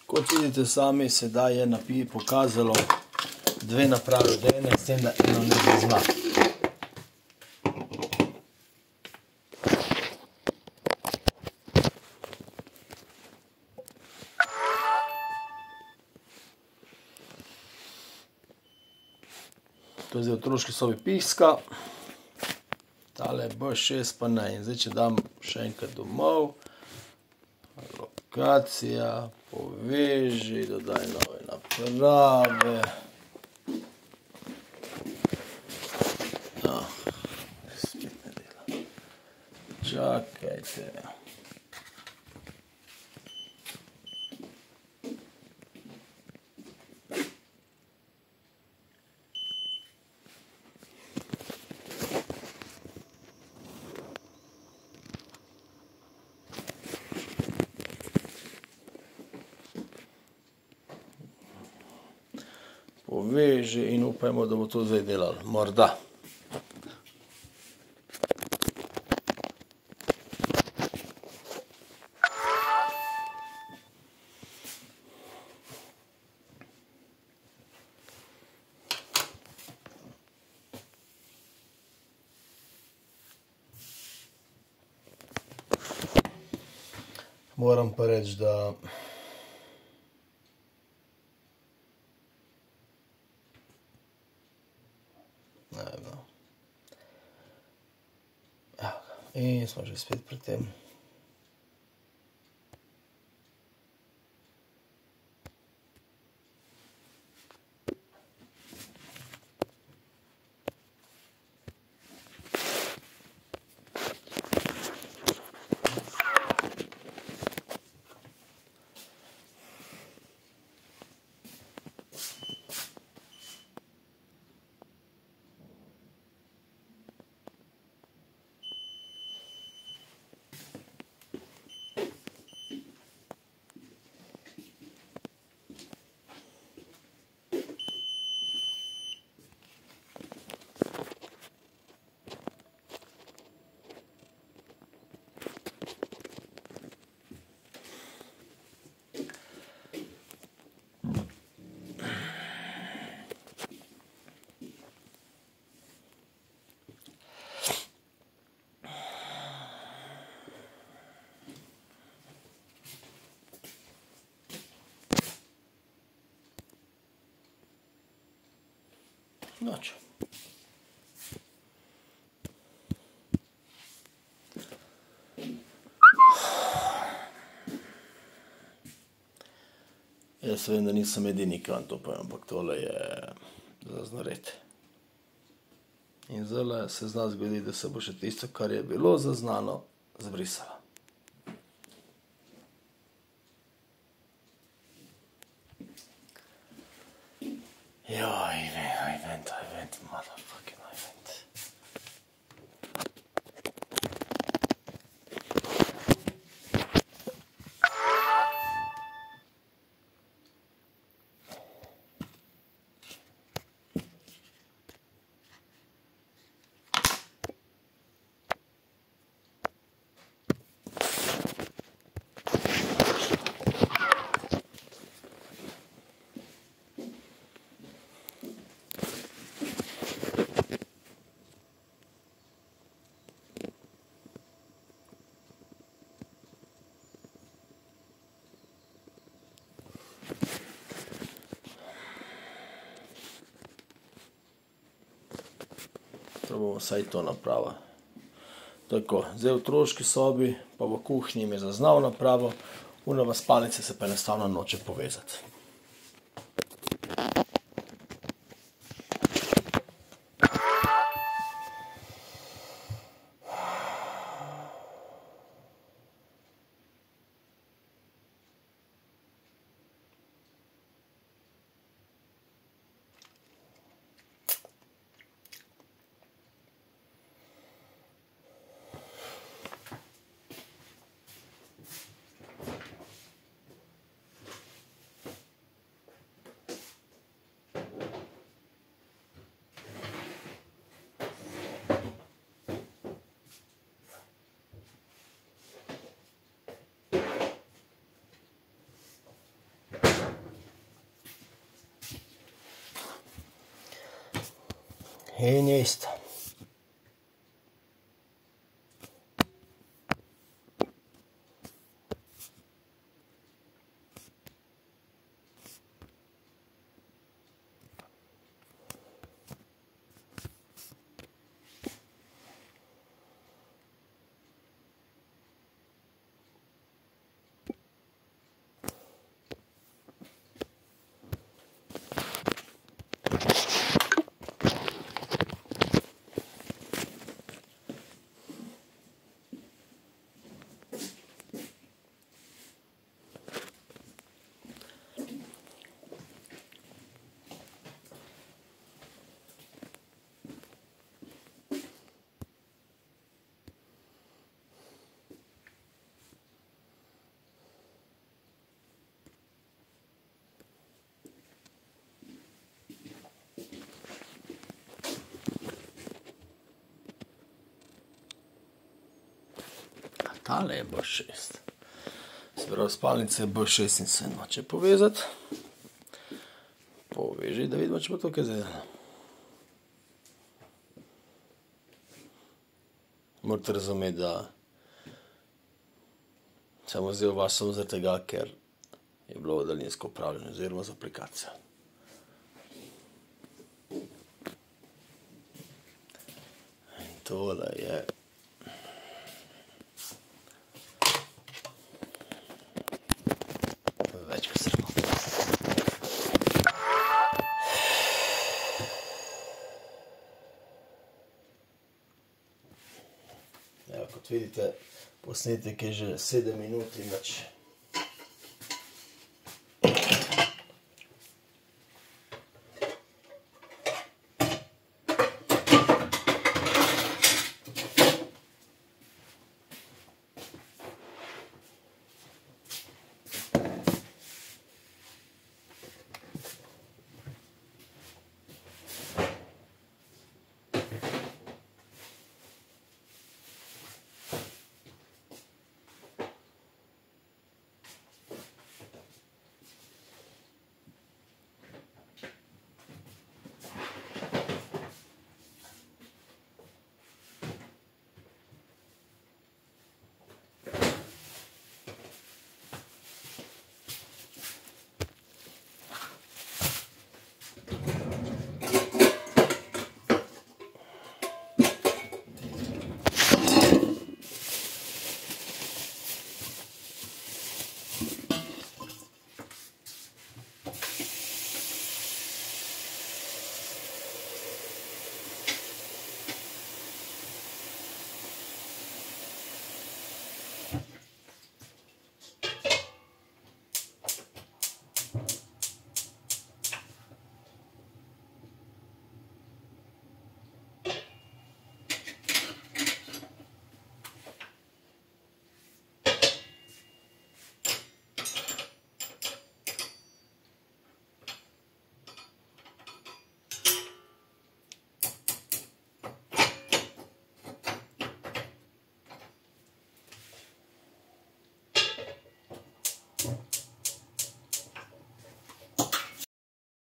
Kot vidite sami, sedaj je pokazalo 2:1, s tem, da eno ne zazna. To je zdaj v otroški sobi piska, tale B6 pa ne. In zdaj, če dam še enkrat domov, lokacija, poveži, dodaj nove naprave. Spet ne dela. Čakajte. Poveži in upajmo, da bo to zdaj delalo. Morda. Moram pa reči, da in smo že spet pri tem. Noč. Jaz vem, da nisem edini, ki vam to povem, ampak tole je za znoreti. In zdaj se zna zgoditi, da se bo še tisto, kar je bilo zaznano, zbrisalo. Event, motherfucking event. To bomo vsaj to napravo. Tako, zdaj v otroški sobi, pa v kuhinji mi je zaznal napravo, unova spalnica se pa enostavno noče povezati. In je isto. Tale je B6. Se pravi, spalnica je B6 in 7. Če povezati, poveži, da vidimo, če bo to kaj zdaj. Morate razumeti, da sem vzel vas samo zaradi tega, ker je bilo daljinsko upravljanje oziroma z aplikacijo. In tole je več kot sramotno. Evo, kot vidite, posnetek je že 7 minut in več.